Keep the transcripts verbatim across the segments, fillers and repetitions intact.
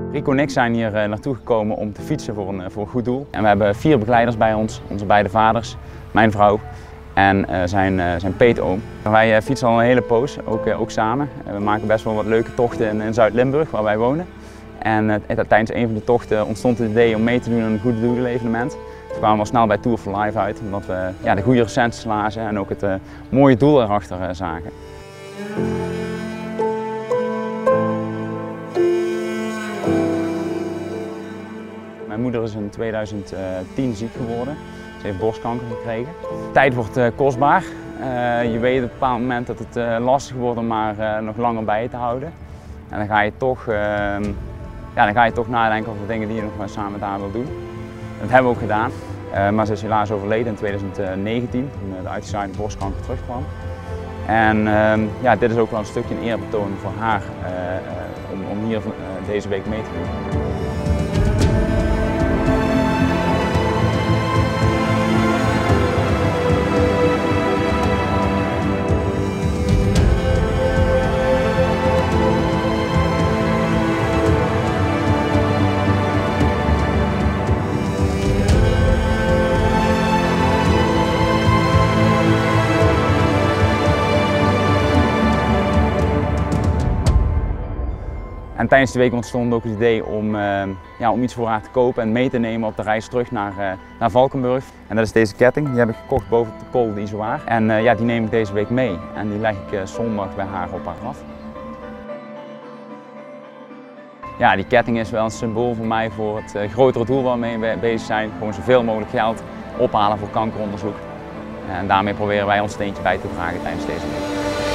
Rico en ik zijn hier naartoe gekomen om te fietsen voor een, voor een goed doel. En we hebben vier begeleiders bij ons, onze beide vaders, mijn vrouw en uh, zijn, uh, zijn peetoom. Wij uh, fietsen al een hele poos, ook, uh, ook samen. Uh, we maken best wel wat leuke tochten in, in Zuid-Limburg, waar wij wonen. En uh, tijdens een van de tochten ontstond het idee om mee te doen aan een goede doelevenement. Toen kwamen we al snel bij Tour for Life uit, omdat we ja, de goede recensies lazen en ook het uh, mooie doel erachter uh, zagen. Mijn moeder is in tweeduizend tien ziek geworden. Ze heeft borstkanker gekregen. Tijd wordt uh, kostbaar. Uh, je weet op een bepaald moment dat het uh, lastig wordt om maar uh, nog langer bij je te houden. En dan ga je toch, uh, ja, dan ga je toch nadenken over de dingen die je nog maar samen met haar wil doen. Dat hebben we ook gedaan. Uh, maar ze is helaas overleden in tweeduizend negentien, toen de uitgezaaide borstkanker terugkwam. En uh, ja, dit is ook wel een stukje een eerbetoon voor haar uh, uh, om, om hier uh, deze week mee te doen. En tijdens de week ontstond ook het idee om, uh, ja, om iets voor haar te kopen en mee te nemen op de reis terug naar, uh, naar Valkenburg. En dat is deze ketting, die heb ik gekocht boven op de Col d'Izoard. En uh, ja, die neem ik deze week mee en die leg ik uh, zondag bij haar op haar af. Ja, die ketting is wel een symbool voor mij voor het uh, grotere doel waarmee we bezig zijn. Gewoon zoveel mogelijk geld ophalen voor kankeronderzoek. En daarmee proberen wij ons steentje bij te dragen tijdens deze week.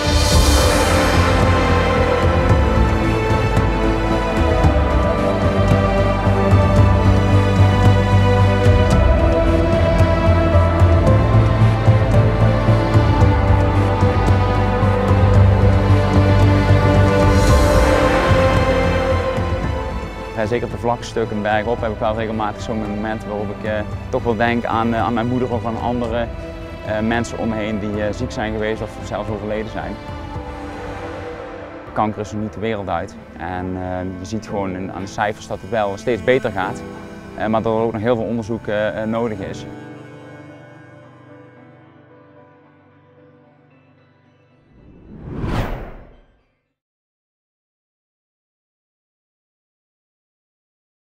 Ja, zeker op de vlakke stukken bergop heb ik wel regelmatig zo'n moment waarop ik uh, toch wel denk aan, uh, aan mijn moeder of aan andere uh, mensen om me heen die uh, ziek zijn geweest of zelfs overleden zijn. Kanker is nog niet de wereld uit en uh, je ziet gewoon aan de cijfers dat het wel steeds beter gaat, uh, maar dat er ook nog heel veel onderzoek uh, nodig is.